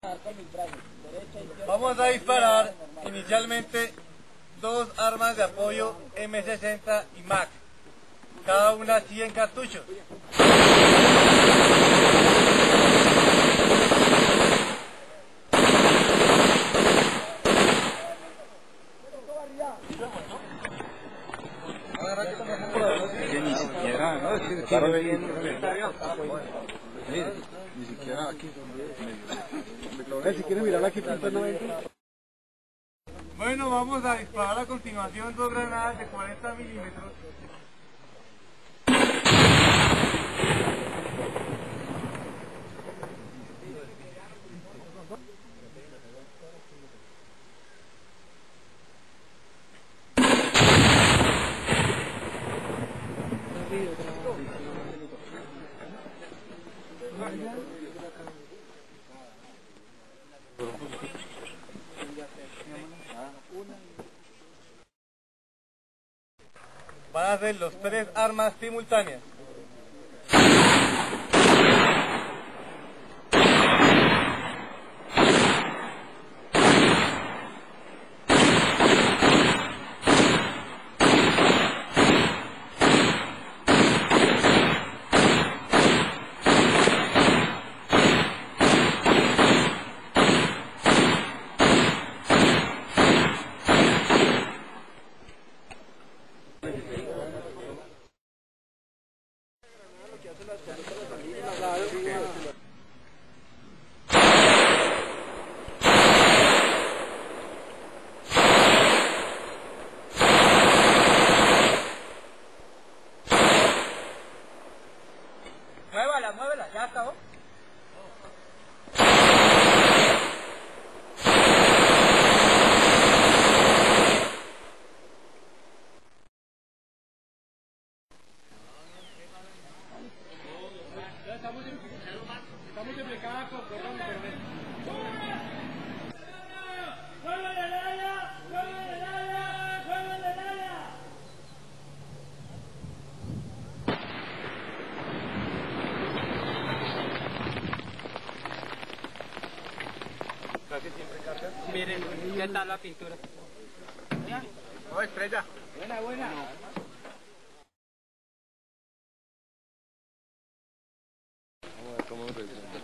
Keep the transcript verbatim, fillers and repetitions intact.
Vamos a disparar inicialmente dos armas de apoyo eme sesenta y MAC, cada una cien cartuchos. Que ni siquiera, ¿no? Es que quiero ver bien. Ni siquiera aquí. Si quiere mirar aquí, punto noventa. Bueno, vamos a disparar a continuación dos granadas de cuarenta milímetros. Van a ser los tres armas simultáneas. Muévala, muévala, ya acabó. Estamos implicados con internet. ¡Juego de Laya! ¡Juego de Laya! ¡Juego de Laya! Casi siempre carga. Miren, ¿qué tal la pintura? Oh, estrella. Buena, buena. Vamos a ver cómo revisamos.